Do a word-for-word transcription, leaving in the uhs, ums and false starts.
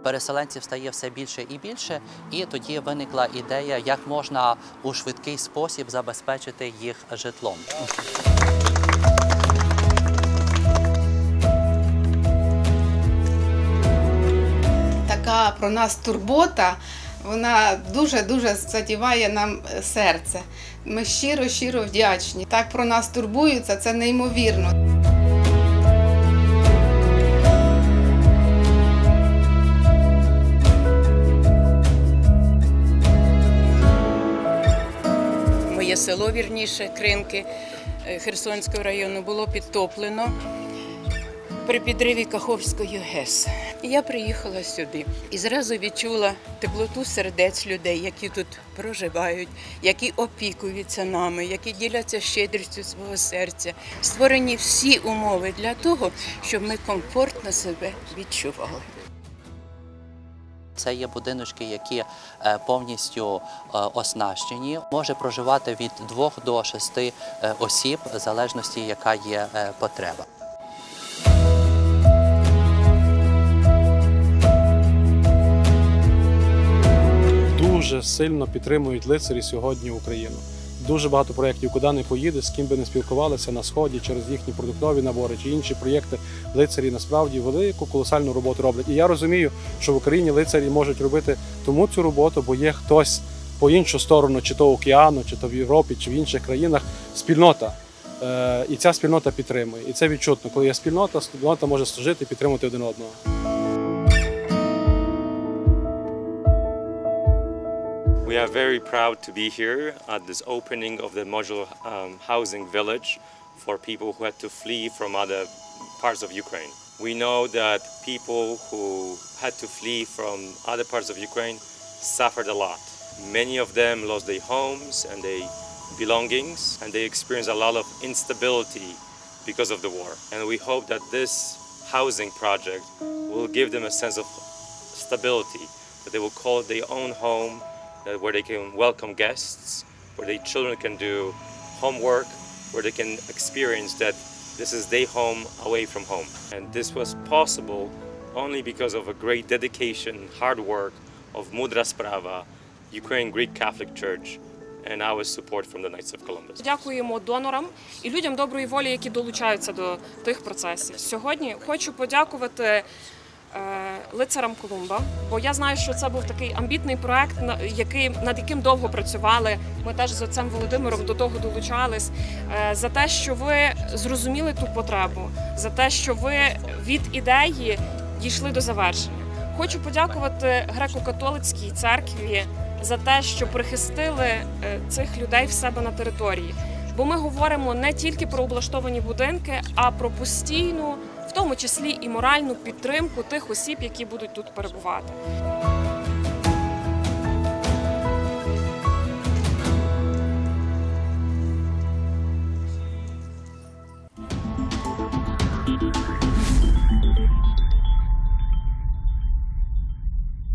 Переселенців стає все більше і більше, і тоді виникла ідея, як можна у швидкий спосіб забезпечити їх житлом. Така про нас турбота, вона дуже-дуже задіває нам серце. Ми щиро-щиро вдячні. Так про нас турбуються, це неймовірно. Моє село, вірніше, Кринки Херсонського району, було підтоплено при підриві Каховської ГЕС. І я приїхала сюди і зразу відчула теплоту сердець людей, які тут проживають, які опікуються нами, які діляться щедрістю свого серця. Створені всі умови для того, щоб ми комфортно себе відчували. Це є будиночки, які повністю оснащені. Може проживати від двох до шести осіб, в залежності, яка є потреба. Дуже сильно підтримують лицарі сьогодні Україну. Дуже багато проєктів, куди не поїде, з ким би не спілкувалися на Сході через їхні продуктові набори чи інші проєкти. Лицарі насправді велику, колосальну роботу роблять. І я розумію, що в Україні лицарі можуть робити тому цю роботу, бо є хтось по іншу сторону, чи то океану, чи то в Європі, чи в інших країнах, спільнота. І ця спільнота підтримує. І це відчутно. Коли є спільнота, спільнота може служити і підтримувати один одного. We are very proud to be here at this opening of the modular um, housing village for people who had to flee from other parts of Ukraine. We know that people who had to flee from other parts of Ukraine suffered a lot. Many of them lost their homes and their belongings, and they experienced a lot of instability because of the war. And we hope that this housing project will give them a sense of stability, that they will call it their own home, where they can welcome guests, where their children can do homework, where they can experience that this is their home away from home. And this was possible only because of a great dedication, hard work of Mudra Sprava, Ukrainian Greek Catholic Church, and our support from the Knights of Columbus. Дякуємо донорам і людям доброї волі, які долучаються до тих процесів. Сьогодні хочу подякувати лицарам Колумба, бо я знаю, що це був такий амбітний проект, який, над яким довго працювали. Ми теж з отцем Володимиром до того долучались. За те, що ви зрозуміли ту потребу, за те, що ви від ідеї дійшли до завершення. Хочу подякувати греко-католицькій церкві за те, що прихистили цих людей в себе на території. Бо ми говоримо не тільки про облаштовані будинки, а про постійну, в тому числі і моральну підтримку тих осіб, які будуть тут перебувати.